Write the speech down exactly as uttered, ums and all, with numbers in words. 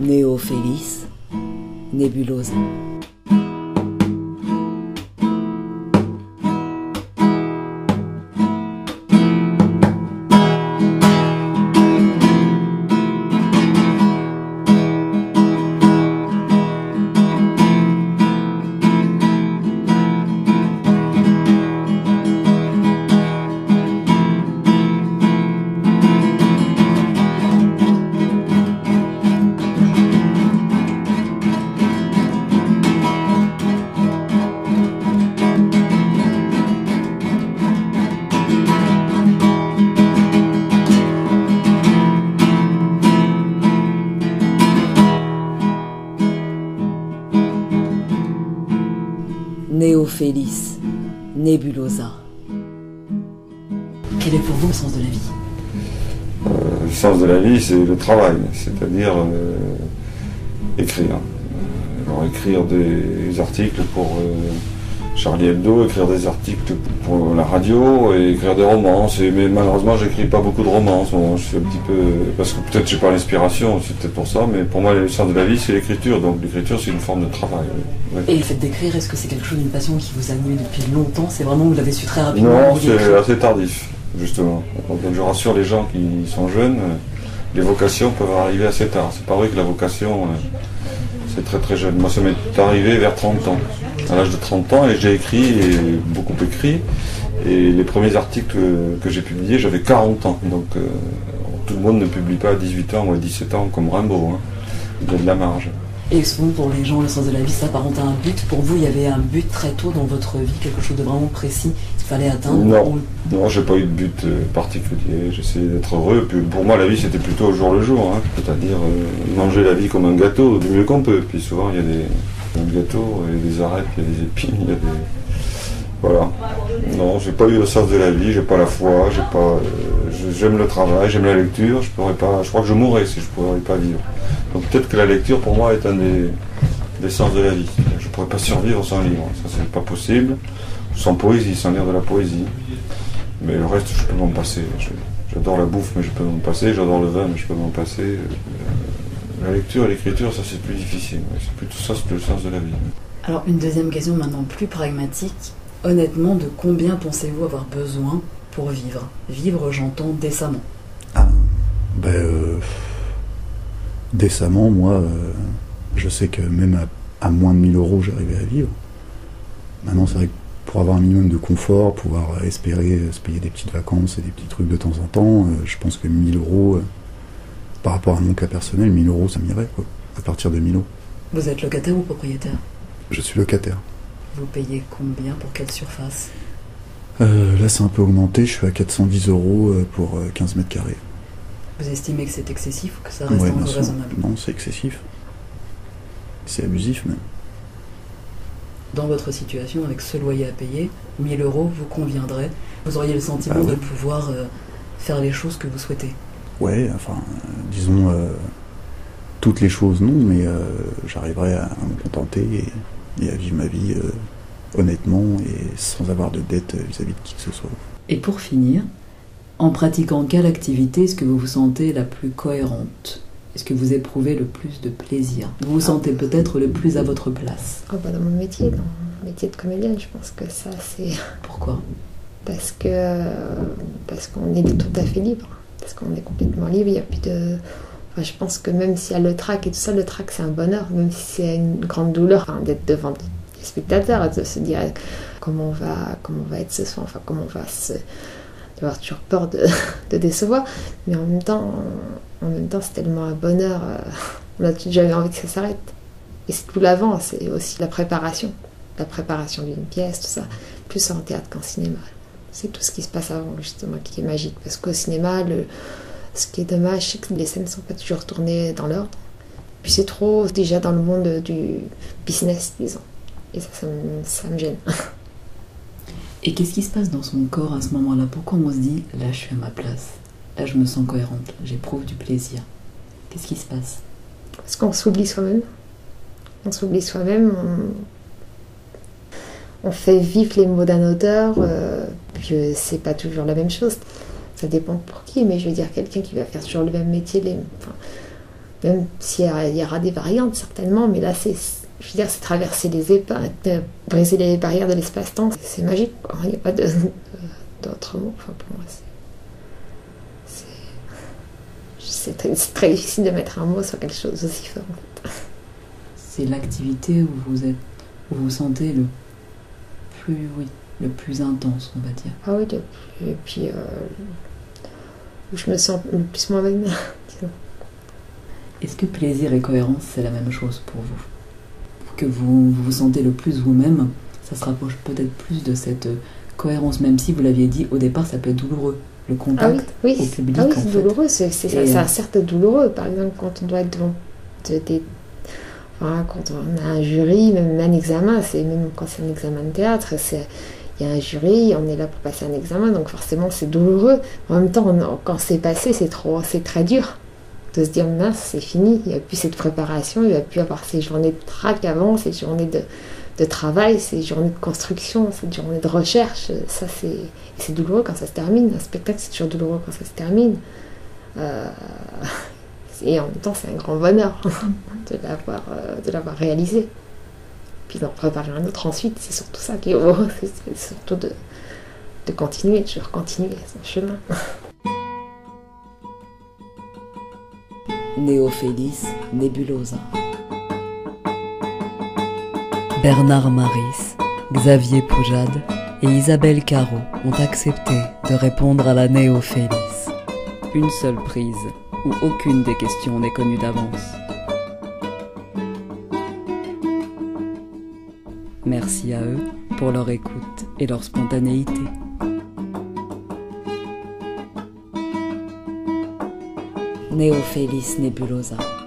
Neo Feliz, Nebulosa. Neo Feliz, Nebulosa. Quel est pour vous le sens de la vie? euh, Le sens de la vie, c'est le travail, c'est-à-dire euh, écrire. Alors écrire des articles pour euh, Charlie Hebdo, écrire des articles pour la radio et écrire des romances. Et, mais malheureusement, j'écris pas beaucoup de romances. Bon, je suis un petit peu parce que peut-être j'ai pas l'inspiration, c'est peut-être pour ça. Mais pour moi, le sens de la vie, c'est l'écriture. Donc l'écriture, c'est une forme de travail. Oui. Et le fait d'écrire, est-ce que c'est quelque chose, une passion qui vous anime depuis longtemps? C'est vraiment, vous l'avez su très rapidement? Non, c'est assez tardif, justement. Donc, je rassure les gens qui sont jeunes, les vocations peuvent arriver assez tard. C'est pas vrai que la vocation, c'est très très jeune. Moi, ça m'est arrivé vers trente ans. À l'âge de trente ans, et j'ai écrit, et beaucoup écrit. Et les premiers articles que j'ai publiés, j'avais quarante ans. Donc euh, tout le monde ne publie pas à dix-huit ans ou à dix-sept ans comme Rimbaud. Hein. Il y a de la marge. Et souvent, pour les gens, le sens de la vie s'apparente à un but. Pour vous, il y avait un but très tôt dans votre vie, quelque chose de vraiment précis qu'il fallait atteindre? Non, ou... non, j'ai pas eu de but particulier. J'essayais d'être heureux. Puis pour moi, la vie, c'était plutôt au jour le jour. Hein. C'est-à-dire euh, manger la vie comme un gâteau, du mieux qu'on peut. Puis souvent, il y a des, des gâteaux, il y a des arêtes, il y a des épines, il y a des... Voilà. Non, j'ai pas eu le sens de la vie, j'ai pas la foi, j'ai pas... Euh, j'aime le travail, j'aime la lecture. Je pourrais pas... Je crois que je mourrais si je pourrais pas vivre. Donc peut-être que la lecture, pour moi, est un des, des sens de la vie. Je ne pourrais pas survivre sans livre, ça c'est pas possible. Sans poésie, sans lire de la poésie. Mais le reste, je peux m'en passer. Je, j'adore la bouffe, mais je peux m'en passer. J'adore le vin, mais je peux m'en passer. Euh, la lecture et l'écriture, ça c'est plus difficile. C'est plutôt ça, c'est le sens de la vie. Alors une deuxième question maintenant plus pragmatique. Honnêtement, de combien pensez-vous avoir besoin pour vivre? Vivre, j'entends décemment. Ah, ben... Euh... Décemment, moi, euh, je sais que même à, à moins de mille euros, j'arrivais à vivre. Maintenant, c'est vrai que pour avoir un minimum de confort, pouvoir espérer se payer des petites vacances et des petits trucs de temps en temps, euh, je pense que mille euros, euh, par rapport à mon cas personnel, mille euros, ça m'irait, quoi, à partir de mille euros. Vous êtes locataire ou propriétaire? Je suis locataire. Vous payez combien pour quelle surface? euh, Là, c'est un peu augmenté, je suis à quatre cent dix euros pour quinze mètres carrés. Vous estimez que c'est excessif ou que ça reste ouais, encore raisonnable? Non, c'est excessif. C'est abusif même. Dans votre situation, avec ce loyer à payer, mille euros vous conviendrait? Vous auriez le sentiment ah ouais. de pouvoir euh, faire les choses que vous souhaitez? Ouais, enfin, euh, disons, euh, toutes les choses non, mais euh, j'arriverai à, à me contenter et, et à vivre ma vie euh, honnêtement et sans avoir de dette vis-à-vis de qui que ce soit. Et pour finir, en pratiquant quelle activité est-ce que vous vous sentez la plus cohérente? Est-ce que vous éprouvez le plus de plaisir? Vous vous sentez peut-être le plus à votre place? Oh bah dans mon métier, dans mon métier de comédienne, je pense que ça c'est... Pourquoi? Parce que parce qu'on est tout à fait libre. Parce qu'on est complètement libre, il n'y a plus de... Enfin, je pense que même s'il y a le trac et tout ça, le trac c'est un bonheur, même si c'est une grande douleur hein, d'être devant des spectateurs, de se dire comment on va, comment on va être ce soir, enfin comment on va se... d'avoir toujours peur de, de décevoir, mais en même temps, en même temps c'est tellement un bonheur, euh, on a jamais envie que ça s'arrête. Et c'est tout l'avant, c'est aussi la préparation, la préparation d'une pièce, tout ça, plus en théâtre qu'en cinéma. C'est tout ce qui se passe avant, justement, qui est magique, parce qu'au cinéma, le, ce qui est dommage, c'est que les scènes ne sont pas toujours tournées dans l'ordre, puis c'est trop déjà dans le monde du business, disons, et ça, ça me, ça me gêne. Et qu'est-ce qui se passe dans son corps à ce moment-là? Pourquoi on se dit, là je suis à ma place, là je me sens cohérente, j'éprouve du plaisir? Qu'est-ce qui se passe? Parce qu'on s'oublie soi-même. On s'oublie soi-même, on, on fait vivre les mots d'un auteur, euh, puis euh, c'est pas toujours la même chose. Ça dépend pour qui, mais je veux dire, quelqu'un qui va faire toujours le même métier, les, enfin, Même s'il y, y aura des variantes, certainement, mais là, c'est, je veux dire, c'est traverser les épa- de briser les barrières de l'espace-temps. C'est magique, quoi. Il n'y a pas de, d'autres mots. Enfin, pour moi, c'est, c'est, c'est, très, c'est très difficile de mettre un mot sur quelque chose aussi fort, en fait. C'est l'activité où vous êtes, où vous sentez le plus, oui, le plus intense, on va dire. Ah oui, et puis euh, où je me sens le plus moi-même. Est-ce que plaisir et cohérence, c'est la même chose pour vous? Que vous, vous vous sentez le plus vous-même, ça se rapproche peut-être plus de cette cohérence, même si vous l'aviez dit au départ, ça peut être douloureux. Le contact ah oui, oui, au public, ah oui, en c'est fait. douloureux, c'est, c'est, Et... ça, ça certes douloureux. Par exemple, quand on doit être devant des... Enfin, quand on a un jury, même un examen, c'est, même quand c'est un examen de théâtre, c'est... il y a un jury, on est là pour passer un examen, donc forcément c'est douloureux. En même temps, on, quand c'est passé, c'est, trop, c'est très dur de se dire mince, c'est fini, il n'y a plus cette préparation, il n'y a plus avoir ces journées de trac avant, ces journées de, de travail, ces journées de construction, ces journées de recherche. Ça, c'est, c'est douloureux quand ça se termine. Un spectacle, c'est toujours douloureux quand ça se termine. Euh, et en même temps, c'est un grand bonheur de l'avoir, de l'avoir réalisé. Puis d'en préparer un autre ensuite, c'est surtout ça qui est heureux, c'est surtout de, de continuer, de toujours continuer son chemin. Néophélis Nebulosa. Bernard Maris, Xavier Poujade et Isabelle Caro ont accepté de répondre à la Néophélis. Une seule prise, où aucune des questions n'est connue d'avance. Merci à eux pour leur écoute et leur spontanéité. Néophélis Nebulosa.